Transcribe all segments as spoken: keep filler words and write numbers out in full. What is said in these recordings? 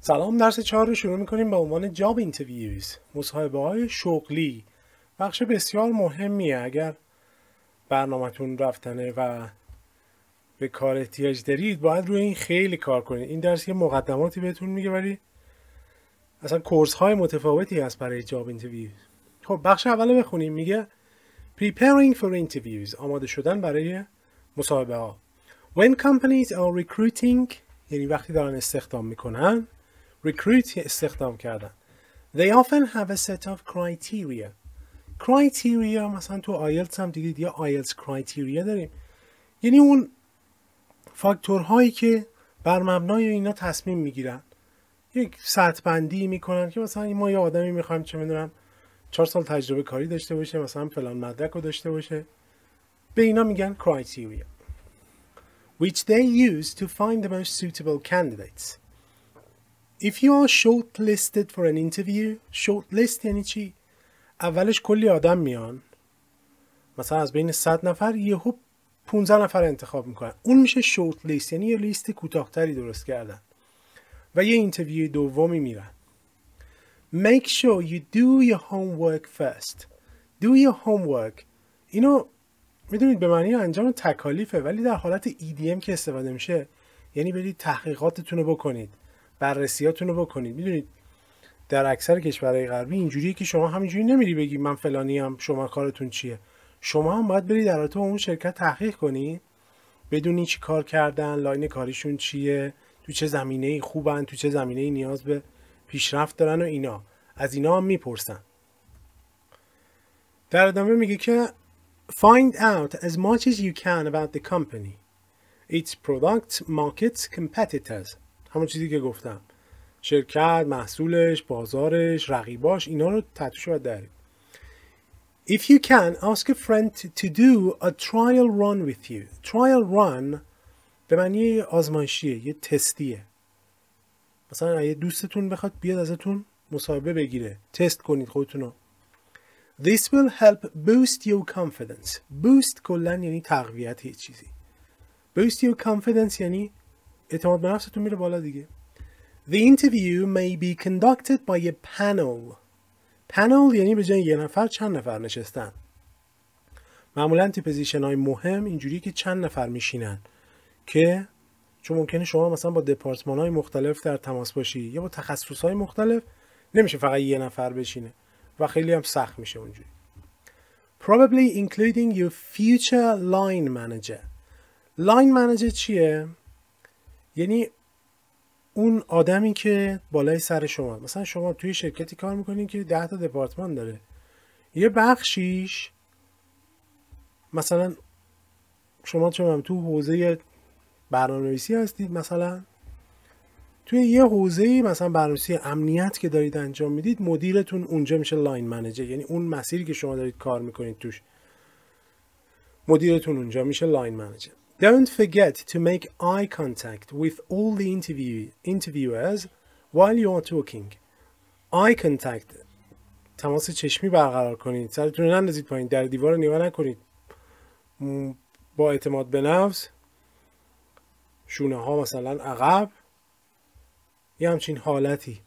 سلام، درس چهار رو شروع میکنیم به عنوان جاب اینترویوز، مصاحبه های شغلی. بخش بسیار مهمیه. اگر برنامه‌تون رفتنه و به کار احتیاج دارید باید روی این خیلی کار کنید. این درس یه مقدماتی بهتون میگه ولی اصلا کورس های متفاوتی هست برای جاب اینترویوز. خب بخش اول بخونیم. میگه preparing for interviews، آماده شدن برای مصاحبه ها. When companies are recruiting، یعنی وقتی دارن استخدام میکنن، recruit استخدام کردن. They often have a set of criteria. criteria مثلا تو آیلتس هم دیدید یا آیلتس criteria داریم، یعنی اون فاکتورهایی که بر مبنای اینا تصمیم میگیرن، یک سطح بندی میکنن که مثلا ما یه آدمی میخوایم چه میدونم چهار سال تجربه کاری داشته باشه، مثلا فلان مدرک رو داشته باشه، به اینا میگن criteria which they use to find the most suitable candidates. If you are shortlisted for an interview، shortlist یعنی چی؟ اولش کلی آدم میان، مثلا از بین صد نفر یهو پانزده نفر انتخاب میکنن، اون میشه shortlist، یعنی یه لیست کوتاه‌تری درست کردن و یه اینترویو دومی میرن. Make sure you do your homework first. Do your homework اینو میدونید به معنی انجام تکالیفه، ولی در حالت ای دی ام که استفاده میشه یعنی برید تحقیقاتتون رو بکنید، بررسیاتون رو بکنید. میدونید در اکثر کشورهای غربی اینجوریه که شما همینجوری نمیری بگی من فلانی ام، شما کارتون چیه. شما هم باید برید در رابطه با اون شرکت تحقیق کنی، بدونی چی کار کردن، لاین کاریشون چیه، تو چه زمینه‌ای خوبن، تو چه زمینه‌ای نیاز به پیشرفت دارن و اینا. از اینا هم میپرسن. در ادامه میگه که find out as much as you can about the company, its products, markets, competitors. همون چیزی که گفتم، شرکت، محصولش، بازارش، رقیباش، اینا رو تحتش باید درید. If you can, ask a friend to do a trial run with you. Trial run به معنی آزمایشیه، یه تستیه. مثلا اگه دوستتون بخواد بیاد ازتون مصاحبه بگیره، تست کنید خودتونو. This will help boost your confidence. Boost کلن یعنی تقویت یه چیزی. Boost your confidence یعنی اعتماد به نفستون میره بالا دیگه. The interview may be conducted by a panel. Panel یعنی به جای یه نفر چند نفر نشستن. معمولا تو پوزیشن های مهم اینجوری که چند نفر میشینن، که چون ممکنه شما مثلا با دپارتمان های مختلف در تماس باشی یا با تخصص های مختلف، نمیشه فقط یه نفر بشینه و خیلی هم سخت میشه اونجوری. Probably including your future line manager. line manager چیه؟ یعنی اون آدمی که بالای سر شما، مثلا شما توی شرکتی کار میکنین که ده تا دپارتمان داره، یه بخشیش مثلا شما چون تو حوزه برنامه‌نویسی هستید، مثلا توی یه حوزه مثلا برنامه‌نویسی امنیت که دارید انجام میدید، مدیرتون اونجا میشه لاین منیجر، یعنی اون مسیری که شما دارید کار میکنید توش مدیرتون اونجا میشه لاین منیجر. Don't forget to make eye contact with all the interview interviewers while you are talking. Eye contact، تماس چشمی برقرار کنید، سرتون رو نندازید پایین، در دیوار رو نگاه نکنید، با اعتماد به نفس شونه ها مثلا عقب، یه همچین حالتی.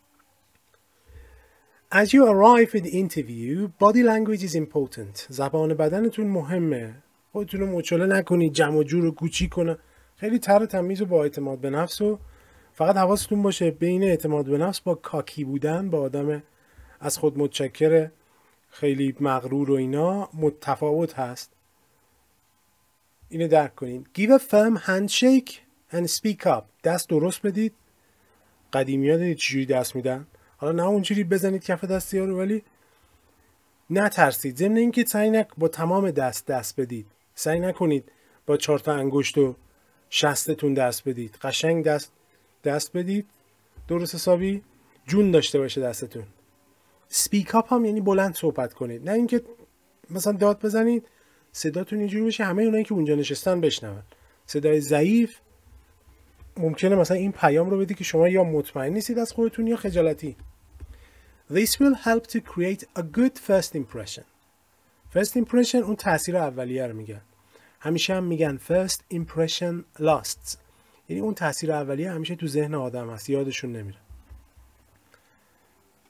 As you arrive at the interview, body language is important. زبان بدنتون مهمه. خودتون رو مچاله نکنید، جمع و جور رو کوچیک کنه. خیلی تر و تمیز و با اعتماد به نفس، و فقط حواستون باشه بین اعتماد به نفس با کاکی بودن، با آدم از خود متشکر خیلی مغرور و اینا متفاوت هست. اینو درک کنید. Give a firm handshake and speak up. دست درست بدید. قدیمی ها دیدید چجوری دست میدن؟ حالا نه اونجوری بزنید کف دستی ها رو، ولی نترسید. ضمن اینکه سعی نک با تمام دست دست بدید. سعی نکنید با چهار تا انگشت و شستتون دست بدید. قشنگ دست دست بدید، درست حسابی جون داشته باشه دستتون. speak up هم یعنی بلند صحبت کنید، نه اینکه مثلا داد بزنید صداتون اینجوری بشه همه اونایی که اونجا نشستن بشنون. صدای ضعیف ممکنه مثلا این پیام رو بدی که شما یا مطمئن نیستید از خودتون یا خجالتی. This will help to create a good first impression. First impression اون تاثیر اولیه رو میگن. همیشه هم میگن first impression lasts. یعنی اون تاثیر اولیه همیشه تو ذهن آدم هست، یادشون نمیره.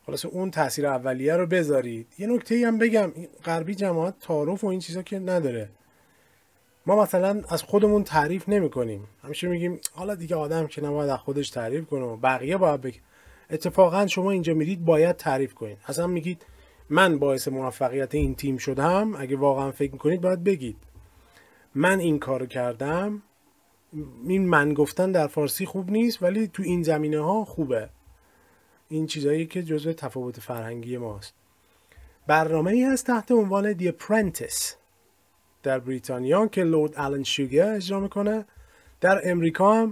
خلاص اون تاثیر اولیه رو بذارید. یه نکته هم بگم، غربی جماعت تعارف و این چیزا که نداره. ما مثلا از خودمون تعریف نمی کنیم، همیشه میگیم حالا دیگه آدم که نباید از خودش تعریف کنه و بقیه باید بگه. اتفاقا شما اینجا میرید باید تعریف کنید. اصلا میگید من باعث موفقیت این تیم شدم، اگه واقعا فکر میکنید باید بگید من این کارو کردم. این من گفتن در فارسی خوب نیست ولی تو این زمینه ها خوبه. این چیزایی که جزء تفاوت فرهنگی ماست. برنامه‌ای هست تحت عنوان The Apprentice در بریتانیا که لورد آلن شوگر اجرا میکنه. در امریکا هم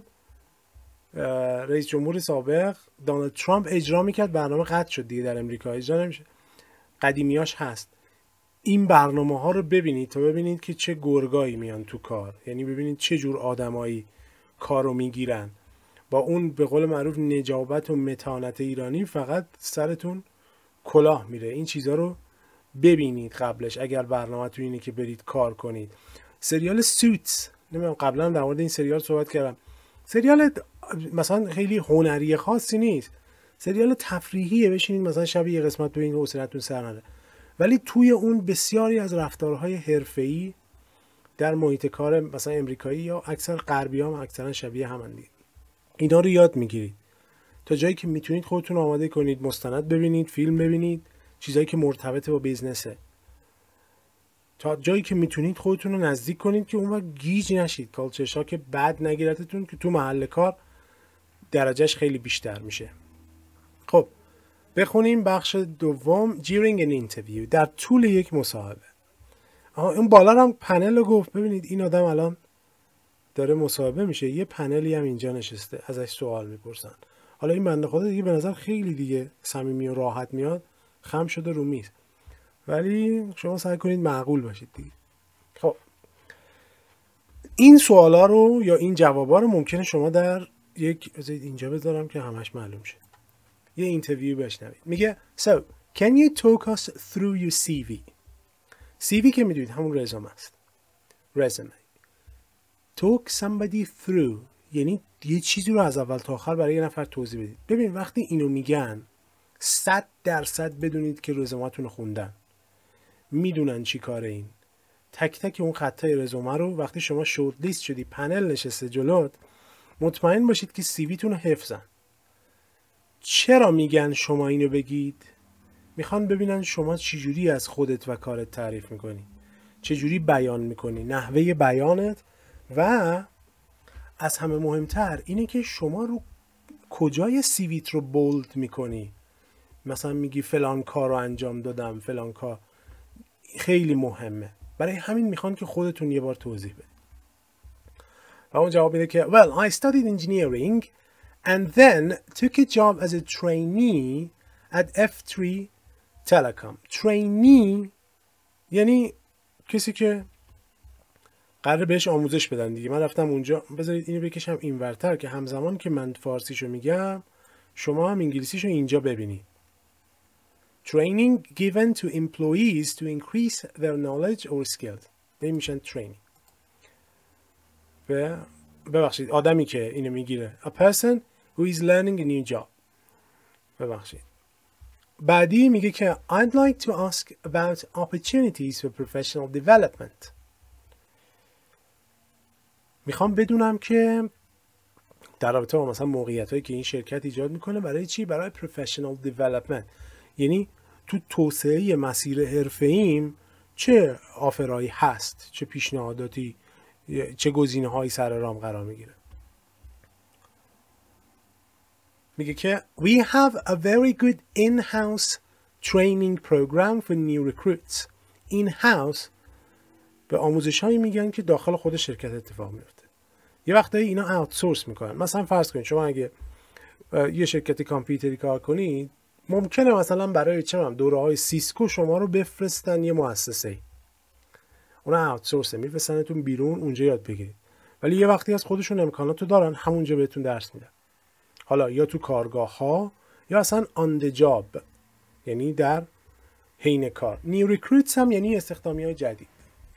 رئیس جمهور سابق دونالد ترامپ اجرا میکرد. برنامه قطع شد دیگه، در امریکا اجرا نمیشه. قدیمیاش هست. این برنامه ها رو ببینید تا ببینید که چه گرگایی میان تو کار، یعنی ببینید چه جور آدمایی کارو میگیرن. با اون به قول معروف نجابت و متانت ایرانی فقط سرتون کلاه میره. این چیزها رو ببینید قبلش اگر برنامه تو اینه که برید کار کنید. سریال سوتس، نمیدونم قبلا در مورد این سریال صحبت کردم. سریال مثلا خیلی هنری خاصی نیست، سریال تفریحیه، بشینید مثلا شب یه قسمت ببینید حوصلتون سر نره. ولی توی اون بسیاری از رفتارهای حرفه‌ای در محیط کار مثلا امریکایی یا اکثر غربی هم اکثرا شبیه همن. اینا رو یاد میگیرید تا جایی که میتونید خودتون آماده کنید، مستند ببینید، فیلم ببینید، چیزایی که مرتبط با بیزنسه. تا جایی که میتونید خودتون رو نزدیک کنید که اون وقت گیج نشید، کالچر شاک بد نگیرتتون که تو محل کار درجهش خیلی بیشتر میشه. خب بخونیم بخش دوم during an interview، در طول یک مصاحبه. آها اون بالا هم پنل رو گفت. ببینید این آدم الان داره مصاحبه میشه، یه پنلی هم اینجا نشسته ازش سوال میپرسن. حالا این بنده خدا دیگه به نظر خیلی دیگه صمیمی و راحت میاد، خم شده رو میز، ولی شما سعی کنید معقول باشید دیگه. خب این سوالا رو یا این جوابا رو ممکنه شما در یک اینجا بذارم که همش معلوم شه، یه اینترویو بشنوید. میگه So can you talk us through your سی وی؟ سی وی که میدونید همون رزومه است. رزومه. Talk somebody through یعنی یه چیزی رو از اول تا آخر برای یه نفر توضیح بدید. ببین وقتی اینو میگن صد درصد بدونید که رزومتون رو خوندن، میدونن چی کاره این. تک تک اون خطای رزومه رو وقتی شما شورت لیست شدی، پنل نشسته جلوت، مطمئن باشید که سی وی تون رو حفظن. چرا میگن شما اینو بگید؟ میخوان ببینن شما چجوری از خودت و کارت تعریف میکنی، چجوری بیان میکنی، نحوه بیانت، و از همه مهمتر اینه که شما رو کجای سیویت رو بولد میکنی. مثلا میگی فلان کار رو انجام دادم، فلان کار. خیلی مهمه. برای همین میخوان که خودتون یه بار توضیح بدید. و اون جواب میده که Well, I studied engineering and then took a job as a trainee at اف تری Telecom. trainee یعنی کسی که قراره بهش آموزش بدن دیگه. من رفتم اونجا. بذارید اینو بکشم اینورتر که همزمان که من فارسیشو میگم شما هم انگلیسیشو اینجا ببینید. Training given to employees to increase their knowledge or skills. این میشن training. و ببخشید آدمی که اینو میگیره. A person who is learning a new job. ببخشید. بعدی میگه که I'd like to ask about opportunities for professional development. میخوام بدونم که در رابطه با مثلا موقعیتایی که این شرکت ایجاد میکنه برای چی؟ برای پروفشنال دیولپمنت، یعنی تو توسعه مسیر حرفه‌ایم چه آفرایی هست، چه پیشنهاداتی، چه گزینه‌هایی سر رام قرار میگیره. میگه که we have a very good in-house training program for new recruits. in-house به آموزش‌هایی میگن که داخل خود شرکت اتفاق میفته. یه وقتایی اینا آوتسورس میکنن. مثلا فرض کنید شما اگه یه شرکت کامپیوتری کار کنید، ممکنه مثلا برای چه می‌دونم دوره‌های سیسکو شما رو بفرستن یه مؤسسه‌ای. اونا آوتسورس میفرستنتون بیرون اونجا یاد بگیرید. ولی یه وقتی از خودشون امکاناتو دارن، همونجا بهتون درس میدن. حالا یا تو کارگاه‌ها یا اصلا آن د جاب، یعنی در حین کار. نیو ریکروتس هم یعنی استخدامی‌های جدید.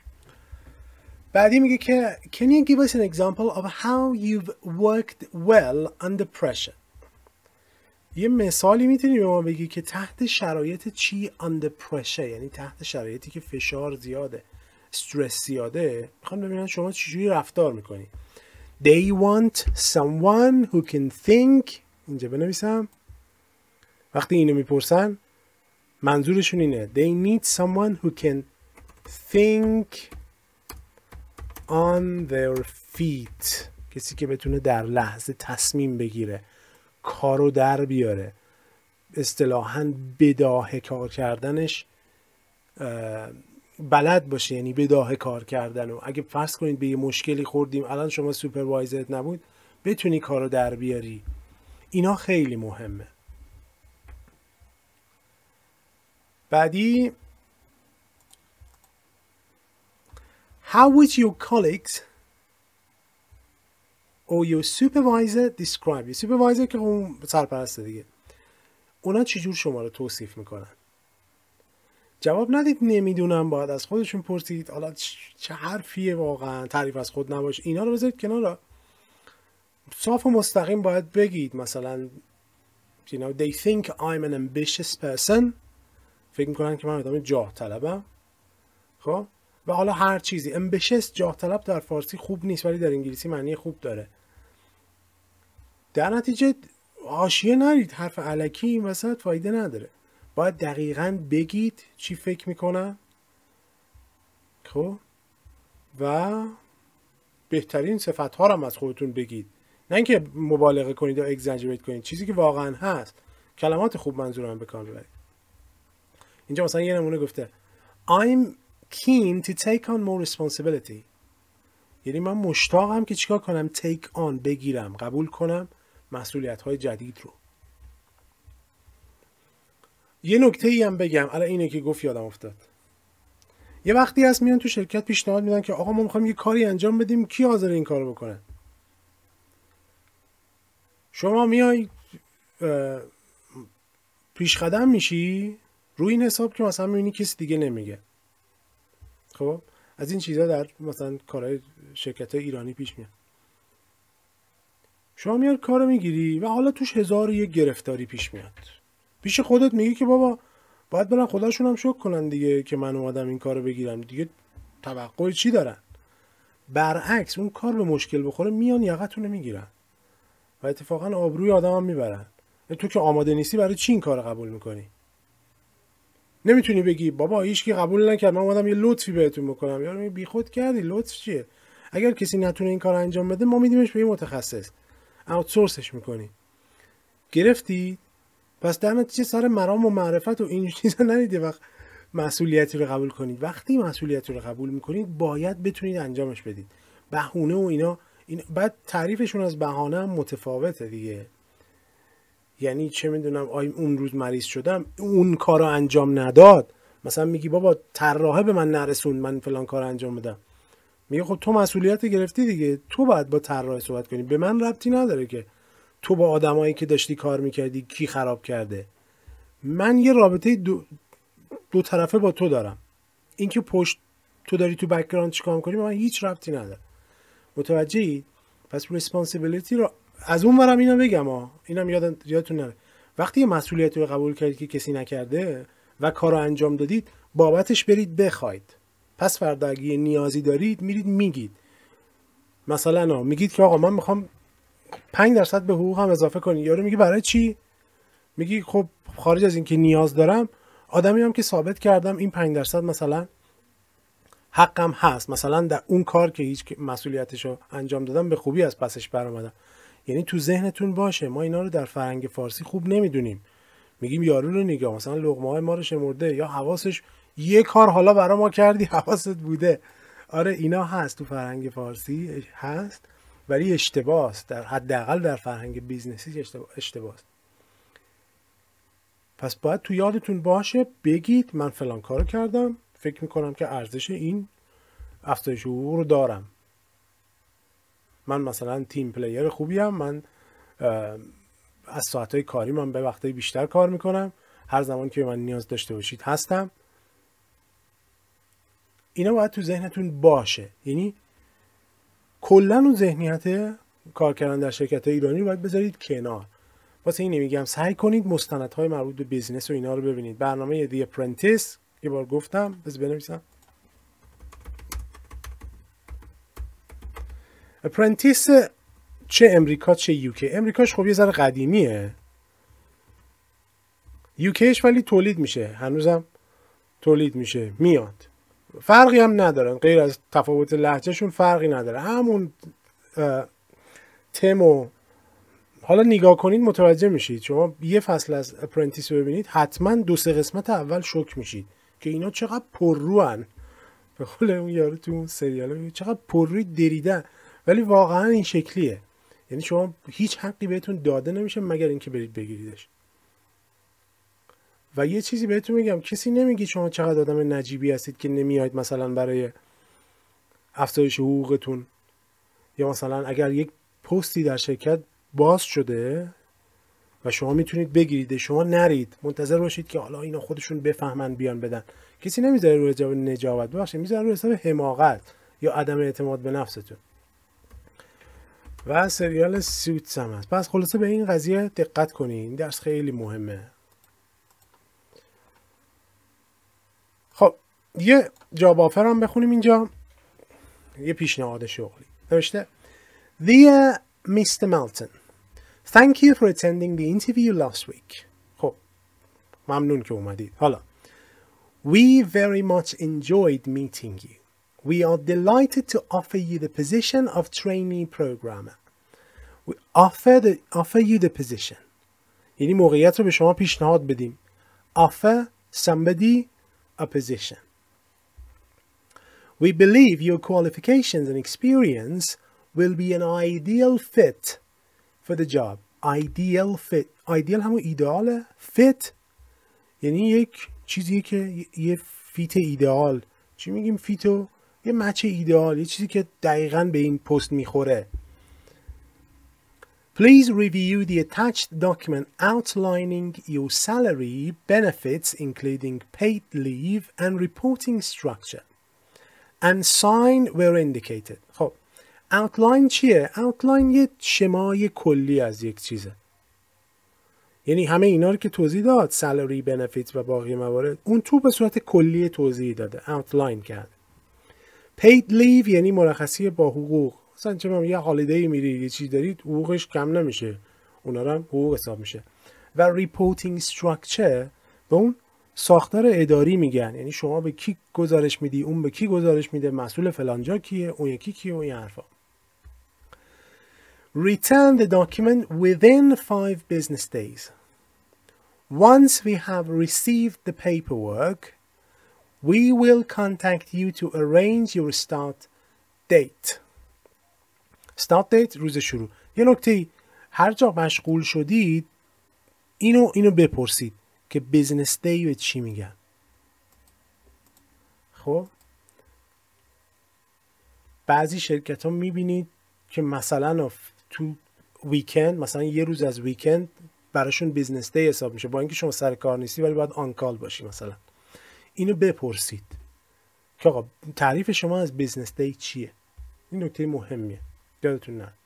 بعدی میگه که Can you give us an example of how you've worked well under pressure؟ یه مثالی میتونی به ما بگی که تحت شرایط چی under pressure، یعنی تحت شرایطی که فشار زیاده، استرس زیاده، میخوام ببینم شما چجوری رفتار میکنی. They want someone who can think. اینجا بنویسم وقتی اینو میپرسن منظورشون اینه they need someone who can think on their feet. کسی که بتونه در لحظه تصمیم بگیره، کارو در بیاره، اصطلاحاً بداهه کار کردنش بلد باشه، یعنی بداهه کار کردن. و اگه فرض کنید به یه مشکلی خوردیم الان شما سوپروایزرت نبود بتونی کارو در بیاری. اینا خیلی مهمه. بعدی How would your colleagues or your supervisor describe you؟ سوپروایزر که اون سرپرسته دیگه. اونا چجور شما رو توصیف میکنن؟ جواب ندید نمیدونم، باید از خودشون پرسید. حالا چه حرفیه واقعا، تعریف از خود نباشه. اینا رو بذارید کنار، صاف و مستقیم باید بگید. مثلا you know they think I'm an ambitious person. فکر میکنن که من آدم جاه طلبم. خب و حالا هر چیزی ambitious، جاه طلب در فارسی خوب نیست ولی در انگلیسی معنی خوب داره. در نتیجه حاشیه نرید، حرف الکی این وسط فایده نداره. باید دقیقاً بگید چی فکر میکنن. خب و بهترین صفت ها رو هم از خودتون بگید، نه اینکه مبالغه کنید یا اگزاجریت کنید، چیزی که واقعا هست. کلمات خوب منظورم به کار ببرید. اینجا مثلا یه نمونه گفته I'm keen to take on more responsibility. یعنی من مشتاقم که چیکار کنم؟ take on، بگیرم، قبول کنم مسئولیت های جدید رو. یه نکته ای هم بگم، الان اینه که گفت یادم افتاد. یه وقتی هست میان تو شرکت پیشنهاد میدن که آقا ما میخوایم یه کاری انجام بدیم، کی حاضر این کارو بکنه؟ شما میای پیش قدم میشی روی این حساب که مثلا میبینی کسی دیگه نمیگه. خب از این چیزا در مثلا کارهای شرکت‌های ایرانی پیش میاد. شما میاد کارو میگیری و حالا توش هزار و یک گرفتاری پیش میاد. پیش خودت میگی که بابا باید برن خداشون هم شکر کنن دیگه که من اومدم این کارو بگیرم دیگه، توقع چی دارن؟ برعکس اون کار به مشکل بخوره میان یقتونو میگیرن و اتفاقا آبروی آدم هم میبرن. تو که آماده نیستی برای چی این کار قبول میکنی؟ نمیتونی بگی بابا هیچ کی قبول نکرد من اومدم یه لطفی بهتون بکنم. یارو بی خود کردی، لطف چیه؟ اگر کسی نتونه این کار انجام بده ما میدیمش به یه متخصص، اوتسورسش میکنی. گرفتی؟ پس در نتیجه سر مرام و معرفت و این چیزا نرید وقت مسئولیتی رو قبول کنید. وقتی مسئولیتی رو قبول میکنید باید بتونید انجامش بدید. بهونه و اینا این بعد تعریفشون از بهانه هم متفاوته دیگه. یعنی چه میدونم آی اون روز مریض شدم اون کارو انجام نداد، مثلا میگی بابا طراحه به من نرسون من فلان کار انجام بدم، میگه خب تو مسئولیت گرفتی دیگه، تو باید با طراح صحبت کنی، به من ربطی نداره که تو با آدمایی که داشتی کار میکردی کی خراب کرده. من یه رابطه دو, دو طرفه با تو دارم، اینکه پشت تو داری تو بک‌گراند چیکار میکنی به من هیچ ربطی نداره. متوجهی؟ پس ریسپانسیبیلیتی رو از اون ورم اینا بگم ها، اینم یاد یادتون نره. وقتی یه مسئولیتی رو قبول کردید که کسی نکرده و کارو انجام دادید بابتش برید بخواید. پس فردا اگه نیازی دارید میرید میگید. مثلا میگید که آقا من میخوام پنج درصد به حقوقم اضافه کنی. یارو میگه برای چی؟ میگی خب خارج از این که نیاز دارم آدمی هم که ثابت کردم این پنج درصد مثلا حقم هست، مثلا در اون کار که هیچ مسئولیتشو انجام دادم به خوبی از پسش برآمدم. یعنی تو ذهنتون باشه ما اینا رو در فرهنگ فارسی خوب نمیدونیم. میگیم یارو رو نگاه مثلا لقمه های ما رو شمرده یا حواسش یه کار حالا برا ما کردی حواست بوده. آره اینا هست تو فرهنگ فارسی هست ولی اشتباه است، در حداقل در فرهنگ بیزنسی اشتباه اشتباه است. پس باید تو یادتون باشه بگید من فلان کارو کردم، فکر میکنم که ارزش این افزایش حقوق رو دارم. من مثلا تیم پلیر خوبیم، من از ساعتهای کاری من به وقتهای بیشتر کار میکنم، هر زمان که من نیاز داشته باشید هستم. اینا باید تو ذهنتون باشه. یعنی کلا اون ذهنیت کار کردن در شرکت ایرانی باید بذارید کنار. واسه اینه میگم سعی کنید مستندهای مربوط به بیزینس و اینا رو ببینید. برنامه دی اپرنتیس یه بار گفتم، بذار بنویسم. اپرنتیس چه امریکا چه یوکی. امریکاش خب یه ذره قدیمیه، یوکیش ولی تولید میشه، هنوزم تولید میشه میاد، فرقی هم ندارن غیر از تفاوت لهجهشون، فرقی نداره، همون تم و حالا نگاه کنید متوجه میشید. شما یه فصل از اپرنتیس رو ببینید حتما دو سه قسمت اول شوک میشید که اینا چقدر پرروان، به قول اون یارو تو اون سریال چقدر پرروی دریدن، ولی واقعا این شکلیه. یعنی شما هیچ حقی بهتون داده نمیشه مگر اینکه برید بگیریدش. و یه چیزی بهتون میگم، کسی نمیگه شما چقدر آدم نجیبی هستید که نمیاید مثلا برای افزایش حقوقتون، یا مثلا اگر یک پستی در شرکت باز شده و شما میتونید بگیرید، شما نرید منتظر باشید که حالا اینا خودشون بفهمن بیان بدن. کسی نمیذاره رو حساب نجابت، ببخشید میذاره رو حساب حماقت یا عدم اعتماد به نفستون. و سریال سوتس هم هست. پس خلاصه به این قضیه دقت کنین، این درس خیلی مهمه. خب یه جاب آفر هم بخونیم اینجا، یه پیشنهاد شغلی نوشته: Dear میستر Melton, thank you for attending the interview last week. خب ممنون که اومدید. حالا We very much enjoyed meeting you. We are delighted to offer you the position of trainee programmer. We offer, the, offer you the position. یعنی موقعیت رو به شما پیشنهاد بدیم. Offer somebody a position. We believe your qualifications and experience will be an ideal fit for the job. Ideal fit. Ideal همون ایدئاله. Fit یعنی یک چیزی که یه فیت ایدئال. چی میگیم فیتو؟ یه مچ ایدئال، یه چیزی که دقیقاً به این پست میخوره. Please review the attached document outlining your salary, benefits including paid leave and reporting structure and sign where indicated. خب outline چیه؟ outline یه شمای کلی از یک چیزه. یعنی همه اینا رو که توضیح داد، salary, benefits و باقی موارد، اون تو به صورت کلی توضیح داده، outline کرد. paid leave یعنی مرخصی با حقوق. مثلا چه یه هالیدی میری یه چیز دارید، حقوقش کم نمیشه، اونا رو هم حقوق حساب میشه. و reporting structure به اون ساختار اداری میگن، یعنی شما به کی گزارش میدی، اون به کی گزارش میده، مسئول فلانجا کیه، اون یکی کیه، اون این حرفا. Return the document within five business days. Once we have received the paperwork, we will contact you to arrange your start date. start date روز شروع. یه نکته، هر جا مشغول شدید اینو اینو بپرسید که بیزنس دی به چی میگن. خب بعضی شرکت ها میبینید که مثلا تو ویکند، مثلا یه روز از ویکند براشون بیزنس دی حساب میشه، با اینکه شما سر کار نیستی ولی باید آن کال باشی. مثلا اینو بپرسید که آقا تعریف شما از بیزنس دی چیه. این نکته مهمیه، یادتون نه.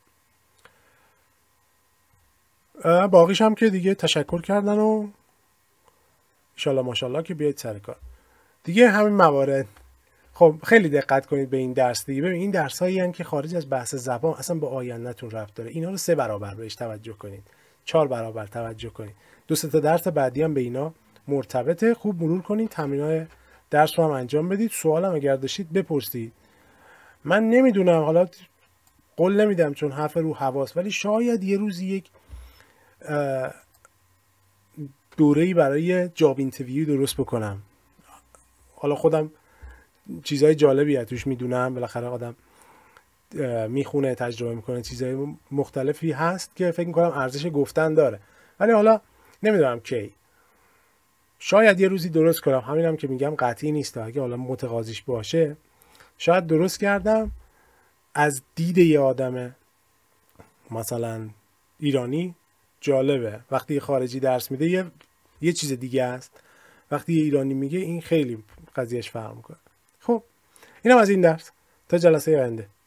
باقیش هم که دیگه تشکر کردن و انشالله ماشالله که بیاید سر کار دیگه. همین موارد. خب خیلی دقت کنید به این درس دیگه. ببین این درس هایی هستند که خارج از بحث زبان اصلا به آیندهتون ربط داره. اینا رو سه برابر بهش توجه کنید، چهار برابر توجه کنید. دو سه تا درس بعدی هم به اینا مرتبطه. خوب مرور کنید، تمرینای درس رو هم انجام بدید. سوال هم اگر داشتید بپرسید. من نمیدونم، حالا قول نمیدم چون حرف رو حواس، ولی شاید یه روزی یک دوره‌ای برای جاب اینترویو درست بکنم. حالا خودم چیزهای جالبی توش میدونم، بالاخره آدم میخونه، تجربه میکنه، چیزهای مختلفی هست که فکر میکنم ارزش گفتن داره، ولی حالا نمیدونم کی. شاید یه روزی درست کنم. همینم که میگم قطعی نیست، اگه حالا متقاضیش باشه شاید درست کردم. از دید یه آدم مثلا ایرانی جالبه، وقتی خارجی درس میده یه یه چیز دیگه است، وقتی یه ایرانی میگه این خیلی قضیهش فرق میکنه. خب اینم از این درس. تا جلسه آینده.